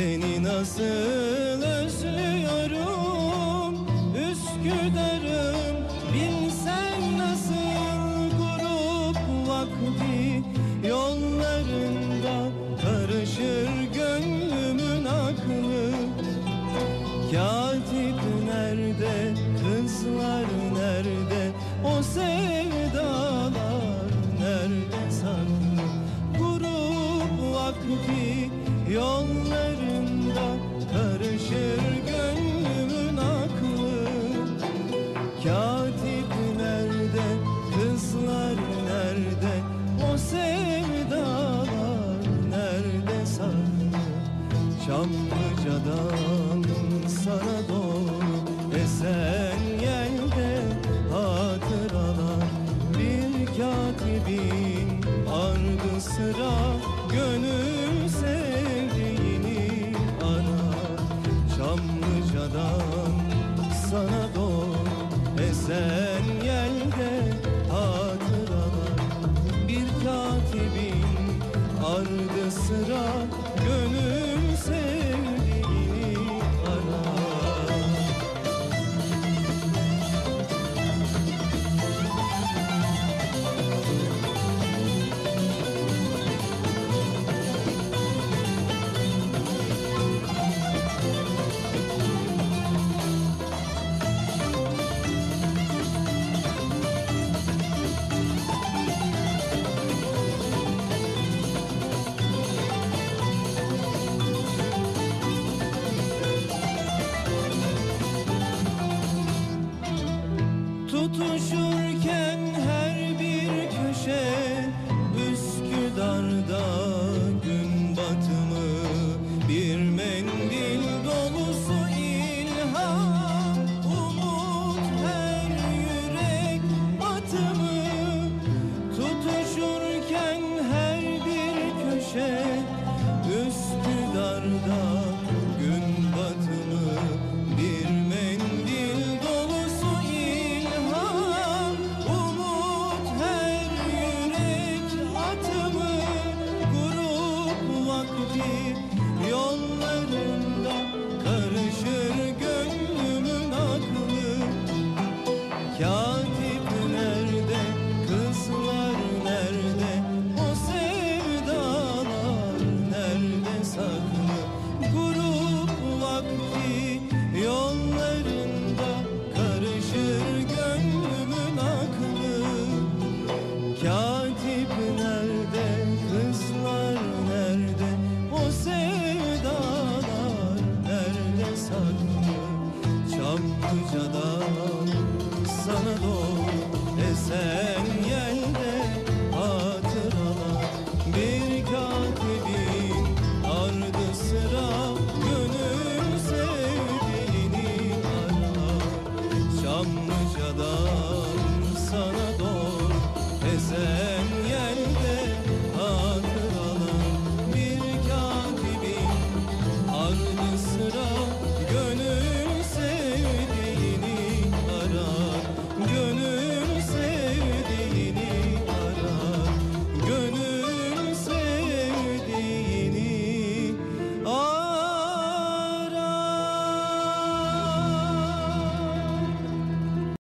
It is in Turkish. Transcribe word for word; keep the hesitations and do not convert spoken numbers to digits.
Seni nasıl özlüyorum Üsküdar'ım, bilsen nasıl grup vakti yollarında karışır gönlümün aklı. Katip nerede, kızlar nerede, o sevdalar nerede saklı? Grup vakti yollarında karışır gönlümün aklı. Katip nerede, kızlar nerede, o sevdalar nerede saklı? Çamlıca'dan sana doğru esen yelde hatıralar, bir katibin ardı sıra gönül sevdiğini arar. Çamlıca'dan sana doğru esen yelde hatıralar, bir katibin ardı sıra gönül sevdiğini arar. Tutuşu